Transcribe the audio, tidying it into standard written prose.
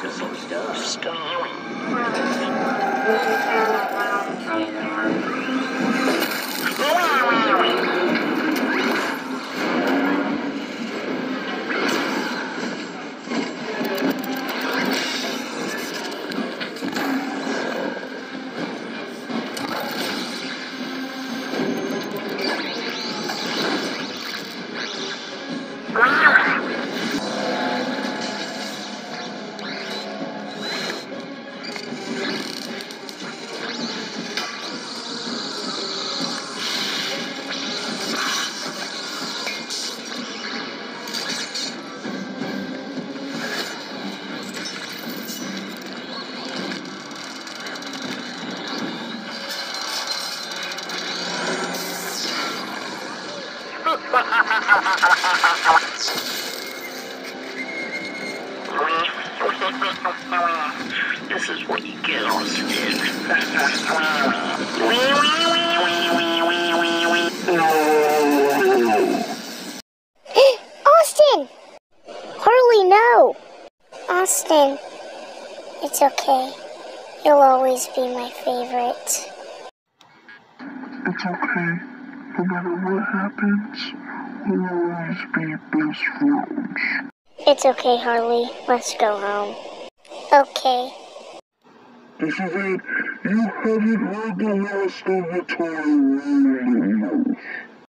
This is what you get, Austin. Austin! Harley, no! Austin, it's okay. You'll always be my favorite. It's okay. No matter what happens, we'll always be best friends. It's okay, Harley. Let's go home. Okay. This is it. You haven't heard the last of the Tyrone.